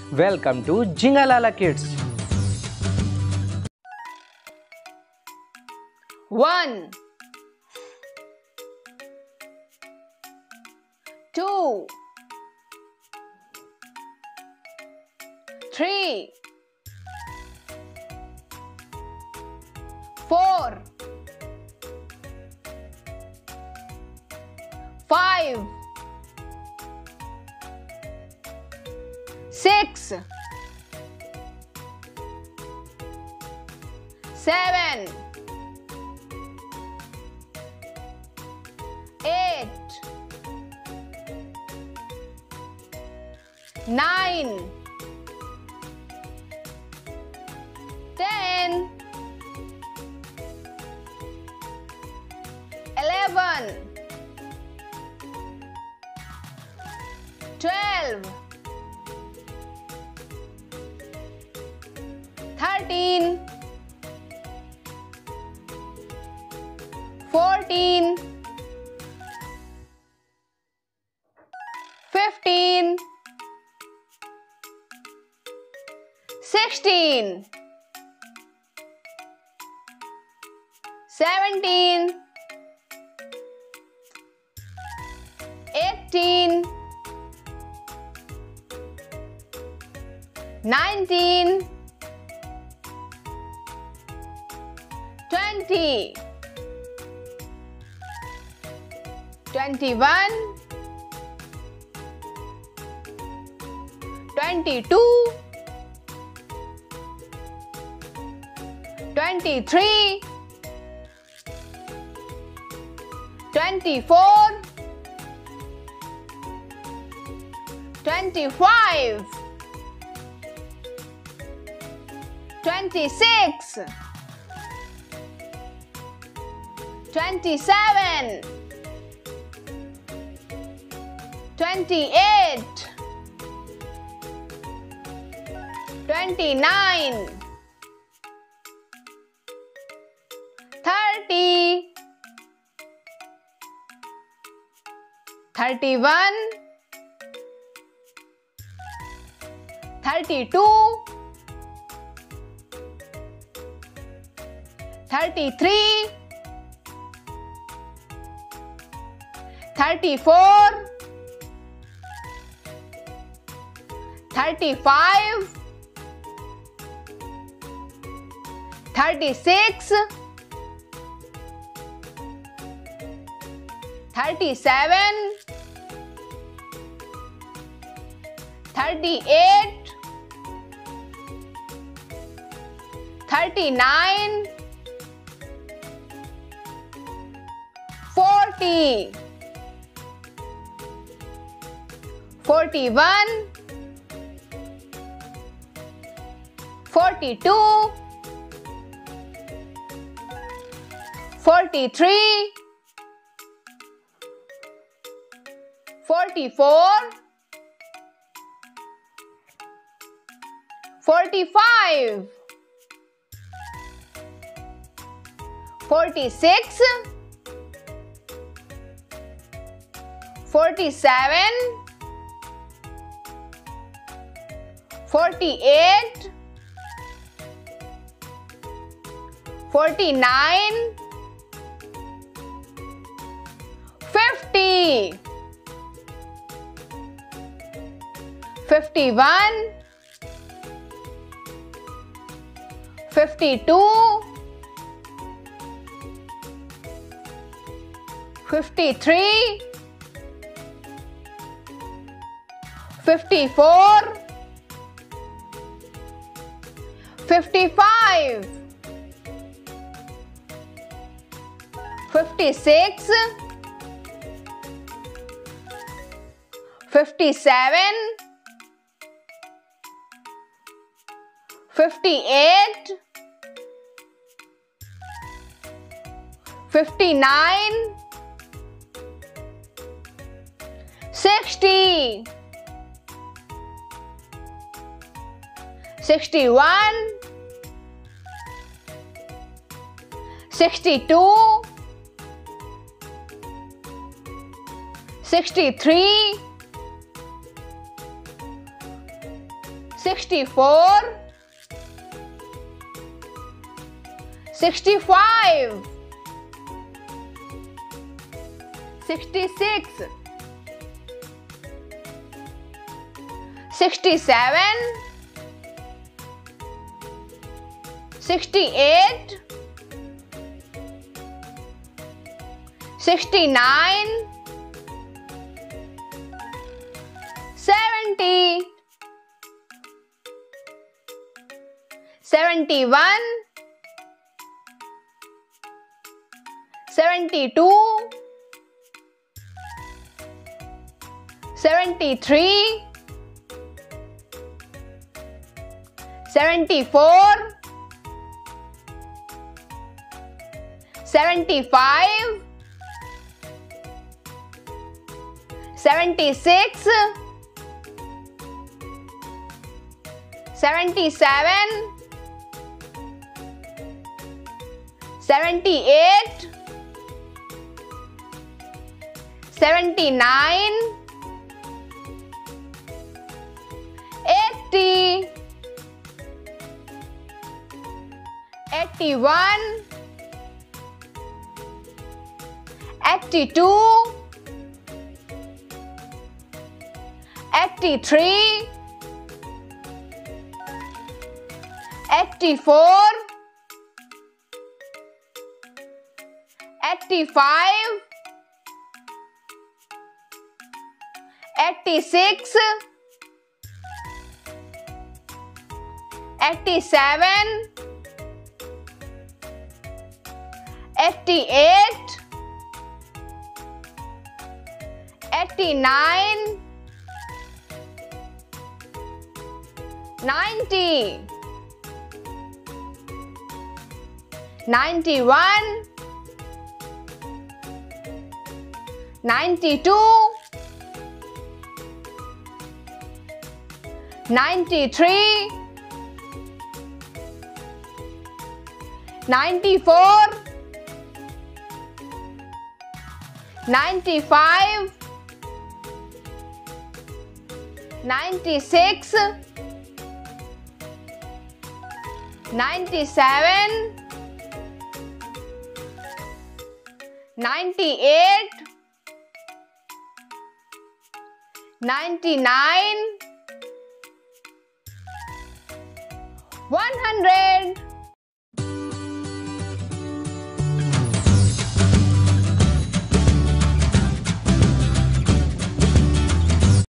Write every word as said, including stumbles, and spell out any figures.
Welcome to Jinga LALA Kids. One, two, three, four, five, six, seven, eight, nine, ten, eleven, twelve, thirteen, fourteen, fifteen, sixteen, seventeen, eighteen, nineteen, twenty, twenty-one, twenty-two, twenty-three, twenty-four, twenty-five, twenty-six, twenty-seven, twenty-eight, twenty-nine, thirty, thirty-one, thirty-two, thirty-three, thirty-four, thirty-five, thirty-six, thirty-seven, thirty-eight, thirty-nine, forty, forty-one, forty-two, forty-three, forty-four, forty-five, forty-six, forty-seven, forty-eight, forty-nine, fifty, fifty-one, fifty-two, fifty-three, fifty-four, fifty-five, fifty-six, fifty-seven, fifty-eight, fifty-nine, sixty, sixty-one, sixty-two, sixty-three, sixty-four, sixty-five, sixty-six, sixty-seven, sixty-eight, sixty-nine, seventy, seventy-one, seventy-two, seventy-three, seventy-four, seventy-five, seventy-six, seventy-seven, seventy-eight, seventy-nine, eighty, eighty-one, eighty-two, eighty-three, eighty-four, eighty-five, eighty-six, eighty-seven, eighty-eight, eighty-nine, ninety, ninety-one, ninety-two, ninety-three, ninety-four, ninety-five, ninety-six, ninety-seven, ninety-eight, ninety-nine, one hundred.